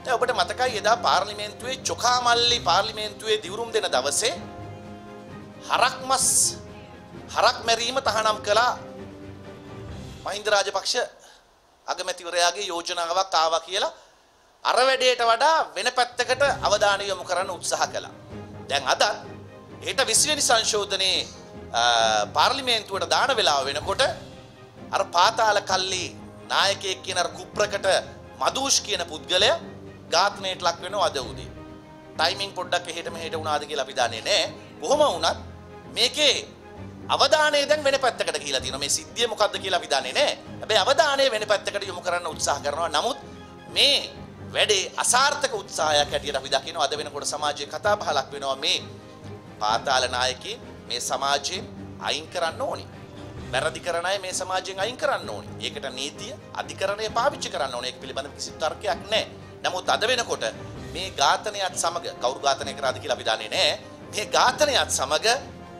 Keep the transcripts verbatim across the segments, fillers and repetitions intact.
දැන් ඔබට මතකයි එදා පාර්ලිමේන්තුවේ චොකාමල්ලි පාර්ලිමේන්තුවේ දිවුරුම් දෙන දවසේ හරක් මස් හරක් මැරීම තහනම් කළා මහින්ද රාජපක්ෂ අගමැතිවරයාගේ යෝජනාවක් ආවා කියලා අර වැඩේට වඩා වෙන පැත්තකට අවධානය යොමු කරන්න උත්සාහ කළා. දැන් අද හෙට විසි වෙනි සංශෝධනයේ පාර්ලිමේන්තුවට දාන වෙලාව වෙනකොට අර පාතාල කල්ලි නායකයෙක් කියන අර කුප්‍රකට මදුෂ් කියන පුද්ගලයා ඝාතනයට ලක් වෙනවා අද උදේ. ටයිමින් පොඩ්ඩක් එහෙට මෙහෙට වුණාද කියලා අපි දන්නේ නැහැ. කොහොම වුණත් මේකේ අවධානය දැන් වෙන පැත්තකට කියලා තියෙනවා. මේ සිද්ධිය මොකද්ද කියලා අපි දන්නේ නැහැ. හැබැයි අවධානය වෙන පැත්තකට යොමු කරන්න උත්සාහ කරනවා. නමුත් මේ වැඩේ අසාර්ථක උත්සාහයක් හැටියට අපි දකිනවා. අද වෙනකොට සමාජයේ කතා බහලක් වෙනවා මේ පාතාල නායකී මේ සමාජයෙන් අයින් කරන්න ඕනේ. වැරදි කරන අය මේ සමාජයෙන් අයින් කරන්න ඕනේ. ඒකට නීතිය අධිකරණය පාවිච්චි කරන්න ඕනේ. ඒක පිළිබඳව කිසි තර්කයක් නැහැ. නමුත් අද වෙනකොට මේ ඝාතනයත් සමග කවුරු ඝාතනය කරාද කියලා අපි දන්නේ නැහැ. මේ ඝාතනයත් සමග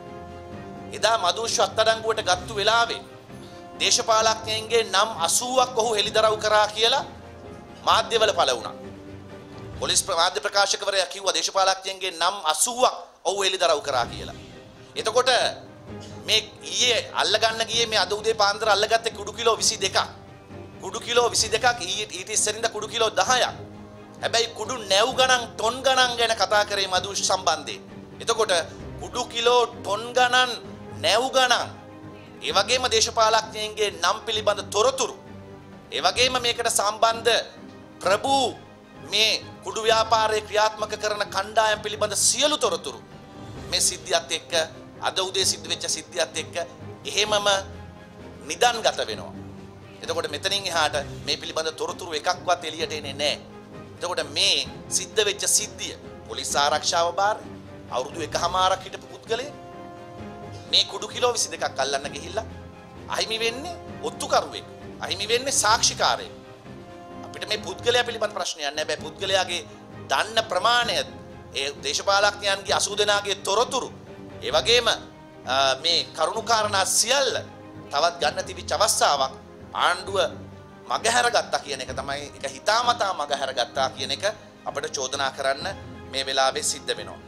එදා මදුෂ් අත්අඩංගුවට ගත්තු වෙලාවේ දේශපාලඥයින්ගේ නම් අසූවක් ඔහු හෙළිදරව් කරා කියලා මාධ්‍යවල පළ වුණා. පොලිස් මාධ්‍ය ප්‍රකාශකවරයා කිව්වා දේශපාලඥයින්ගේ නම් අසූවක් ඔහු හෙළිදරව් කරා කියලා. එතකොට මේ ඊයේ අල්ලගන්න ගියේ මේ අද උදේ පාන්දර අල්ලගත්තේ කුඩු කිලෝ විසි දෙකක්. කුඩු කිලෝ විසි දෙකක් ඊයේ ඊට ඉස්සරින්ද කුඩු කිලෝ දහයක්. හැබැයි කුඩු නැව් ගණන් ටොන් ගණන් ගැන කතා කරේ මදුෂ් සම්බන්ධයෙන්. එතකොට කුඩු කිලෝ ටොන් ගණන් නැව් ගණන් ඒ වගේම දේශපාලඥයින්ගේ නම් පිළිබඳ තොරතුරු ඒ වගේම මේකට සම්බන්ධ ප්‍රභූ මේ කුඩු ව්‍යාපාරයේ ක්‍රියාත්මක කරන කණ්ඩායම් පිළිබඳ සියලු තොරතුරු මේ සිද්ධියත් එක්ක අද උදේ සිද්ධ වෙච්ච සිද්ධියත් එක්ක එහෙමම නිදන්ගත වෙනවා. එතකොට මෙතනින් එහාට මේ පිළිබඳ තොරතුරු එකක්වත් එළියට එන්නේ නැහැ. එතකොට මේ සිද්ධ වෙච්ච සිද්ධිය පොලිස් ආරක්ෂාව බාර අවුරුදු එකහමාරක් හිටපු පුද්ගලයෙක් මේ කුඩු කිලෝ විසි දෙකක් අල්ලන්න ගිහිල්ලා අහිමි වෙන්නේ ඔත්තුකරුවෙක්. අහිමි වෙන්නේ සාක්ෂිකාරයෙක්. අපිට මේ පුද්ගලයා පිළිබඳ ප්‍රශ්නයක් නැහැ. හැබැයි පුද්ගලයාගේ දන්න ප්‍රමාණය ඒ දේශපාලඥයන්ගේ අසූ දෙනාගේ තොරතුරු ඒ වගේම මේ කරුණුකාරණා සියල්ල තවත් ගන්න තිබිච්ච අවස්ථාවක් ආණ්ඩුව මගහැරගත්තා කියන එක තමයි ඒක හිතාමතා මගහැරගත්තා කියන එක අපිට චෝදනා කරන්න මේ වෙලාවේ සිද්ධ වෙනවා.